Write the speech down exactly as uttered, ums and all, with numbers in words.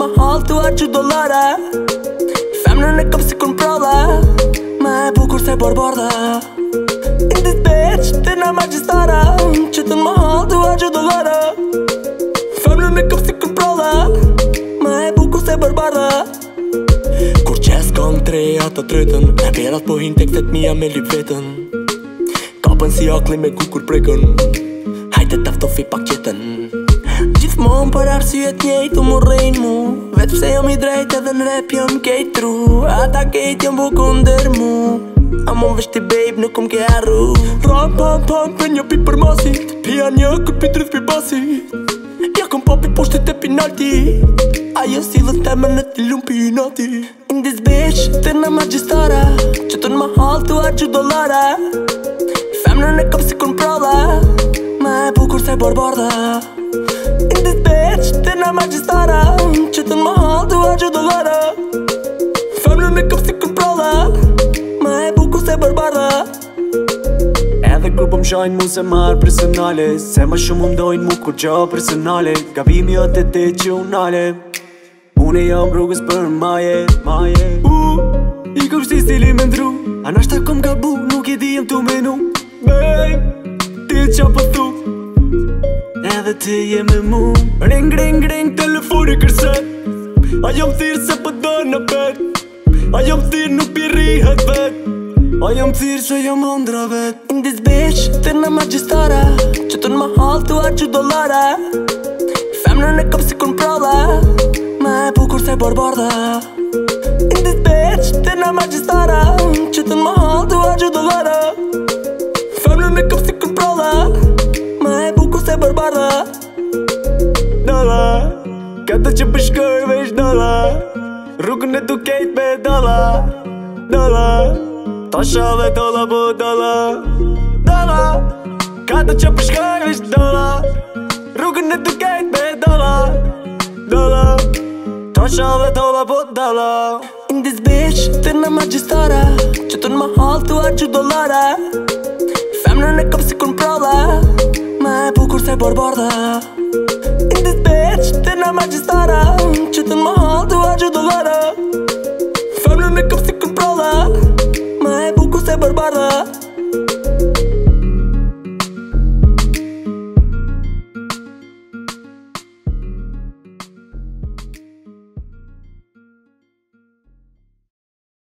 mahal tu arqy dollara. Femnën e kam si kur m'pralla, ma e bukur se barbarda. In this bitch, ti na magjistara, që të mahal tu arqy dollara. Femnën e kam si kur m'pralla, ma e bukur se barbarda. Kur qes kam tre ata tretën, verat po hin tekstet mija me lip vetën. Kapën si akli me kukur prekën, hajde taftofi pak qetën. Gjithmon për arsyet njejt u murrejn mu, vetë pse jam i drejt edhe në rap jam kejt tru. Ata kejt jam buku ndër mu, a mon veshti babe nuk kom ke arru. Ram pam pam për një pi për masit, pia një kër pi tryth pi basit. Ja kom papi poshtet e pinalti, ajo silët temën e ti lumpi i nati. In this bitch, të në magjistara, që të në mahal tu arqy dollara. Femnën e kam si kur m'pralla, ma e bukur se barbarda. In this bitch, të në magjistara, që të në mahal tu arqy dollara. Femnën e kam si kur m'pralla, ma e bukur se barbarda. Edhe kur po m'shajnë mu se marrë personale, se ma shumë m'dojnë mu kur gjo personale. Gabimi o të te që unale, une jam rrugës për maje, maje. uh, I kom shti stili me ndru, a nashta kom gabu, nuk i di jem tu menu. Babe, ti qa po thu, edhe ti je me mu. Ring, ring, ring, telefoni kërset, a jam thirë se po do në bet, a jam thirë nuk pi rihet vet, a jam thirë se jam ondra vet. In this bitch, të në magjistara, që të në mahal tu arqy dollara. Femnën e kam si kur m'pralla, ma e bukur se barbarda. In this bitch, të në magjistara, që të në mahal tu arqy dollara. Femnën e kam si kur m'pralla, ma e bukur se barbarda. Dalla, këtë që përshkoj vesh dalla, rrugën e du kejt me dalla. Dalla, tasha dhe dolla po dalla. Dalla, këtë që përshkoj vesh dalla, rrugën e du kejt me dalla. Dalla, tasha dhe dolla po dalla. In this bitch, të në magjistara, që të në mahal tu arqy dollara. Femnën e kam si kur m'pralla, ma e bukur se barbarda. In this bitch, të në magjistara, që të në mahal tu arqy dollara.